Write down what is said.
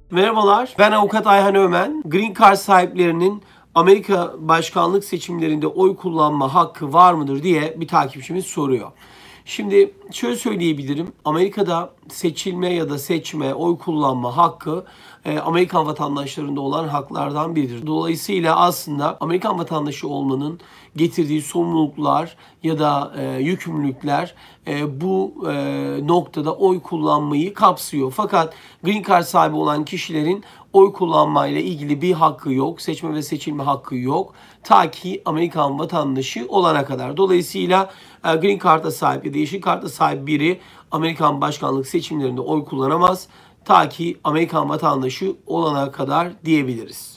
Merhabalar, ben avukat Ayhan Ömen. Green Card sahiplerinin Amerika başkanlık seçimlerinde oy kullanma hakkı var mıdır diye bir takipçimiz soruyor. Şimdi şöyle söyleyebilirim. Amerika'da seçilme ya da seçme, oy kullanma hakkı Amerikan vatandaşlarında olan haklardan biridir. Dolayısıyla aslında Amerikan vatandaşı olmanın getirdiği sorumluluklar ya da yükümlülükler bu noktada oy kullanmayı kapsıyor. Fakat Green Card sahibi olan kişilerin oy kullanmayla ilgili bir hakkı yok. Seçme ve seçilme hakkı yok. Ta ki Amerikan vatandaşı olana kadar. Dolayısıyla Green Card'a sahip ya da Yeşil Card'a sahip biri Amerikan başkanlık seçimlerinde oy kullanamaz. Ta ki Amerikan vatandaşı olana kadar diyebiliriz.